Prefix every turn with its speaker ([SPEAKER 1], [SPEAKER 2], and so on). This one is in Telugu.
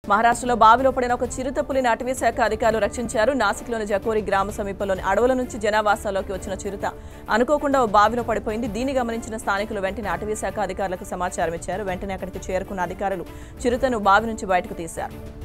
[SPEAKER 1] మహారాష్ట్రలో బావిలో పడిన ఒక చిరుత పులిని అటవీ శాఖ అధికారులు రక్షించారు. నాసిక్లోని జకోరి గ్రామ సమీపంలోని అడవుల నుంచి జనావాసాల్లోకి వచ్చిన చిరుత అనుకోకుండా ఓ బావిలో పడిపోయింది. దీన్ని గమనించిన స్థానికులు వెంటనే అటవీ శాఖ అధికారులకు సమాచారం ఇచ్చారు. వెంటనే అక్కడికి చేరుకున్న అధికారులు చిరుతను బావి నుంచి బయటకు తీశారు.